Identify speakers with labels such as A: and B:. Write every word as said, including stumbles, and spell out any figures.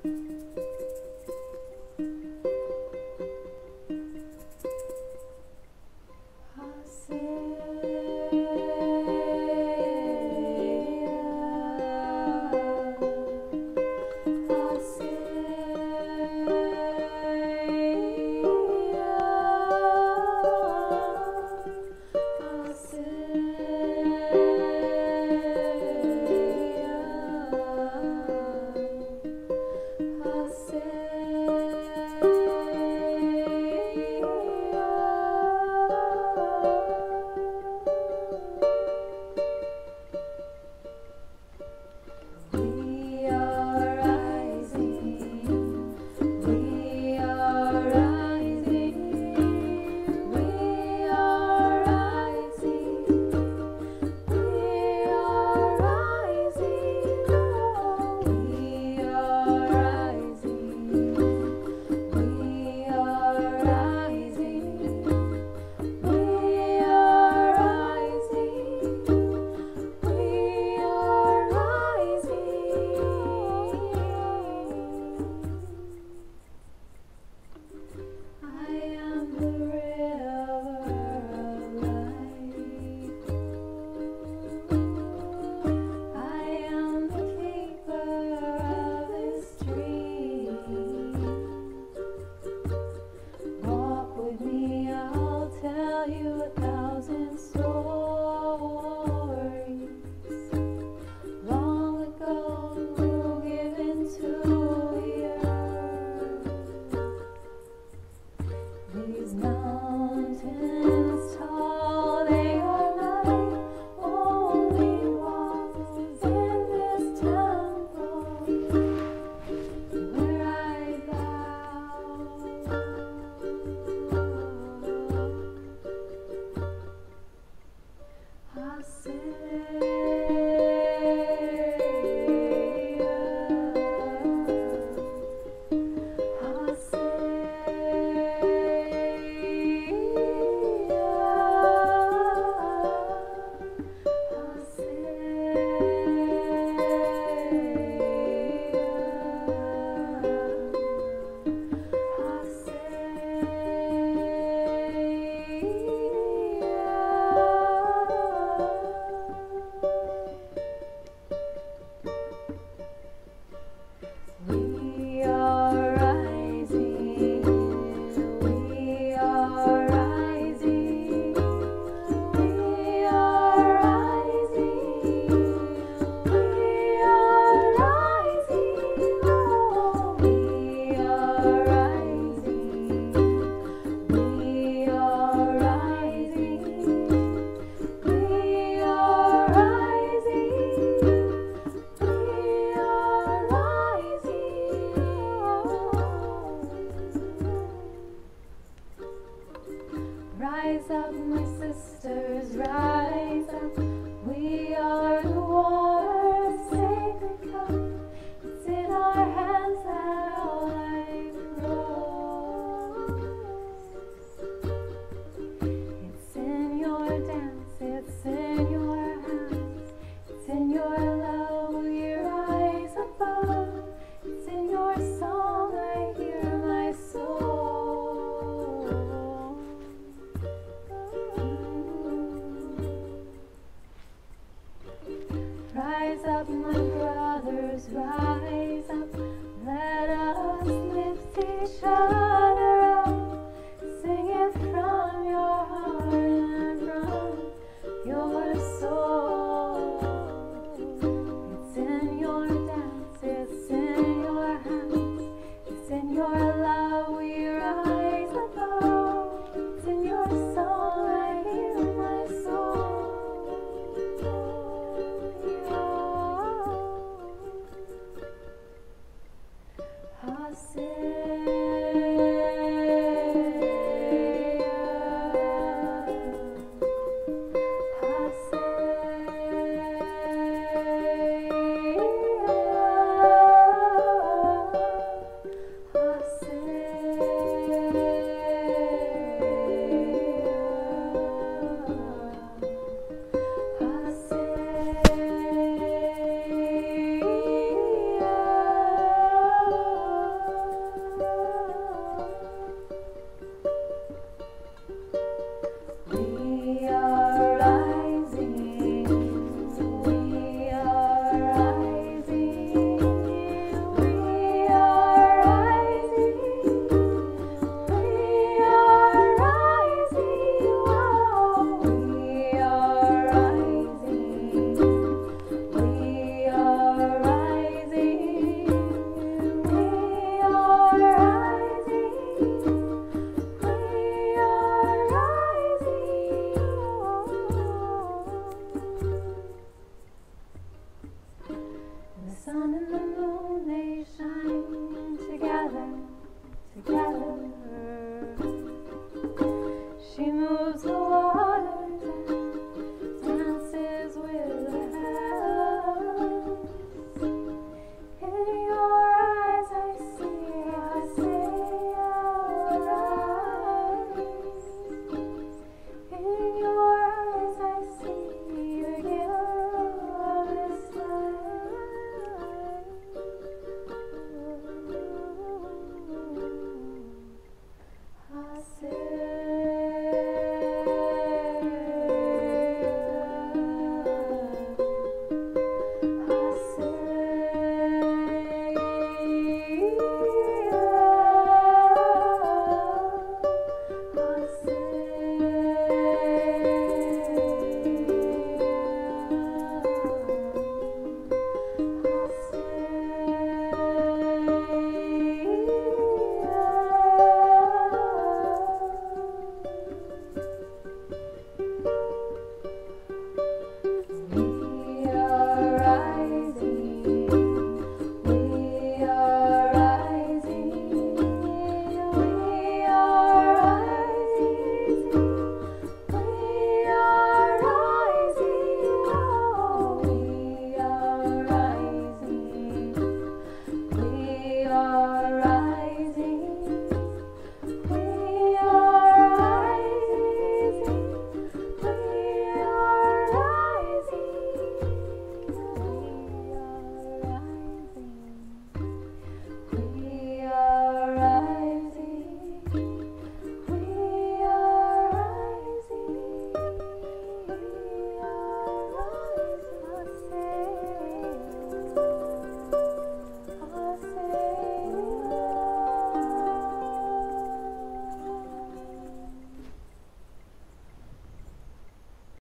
A: Rise up, my sisters, rise up. We are the water's sacred cup. It's in our hands that all life grows. It's in your dance, it's in your hands, it's in your love we rise above. It's in your song I hear my soul. Rise up, my brothers, rise up. Let us lift each other up. Sing it from your heart and from your soul. It's in your dance, it's in your hands, it's in your love we rise above. It's in your song I hear my soul. HASEYA the moon, they shine together, together. She moves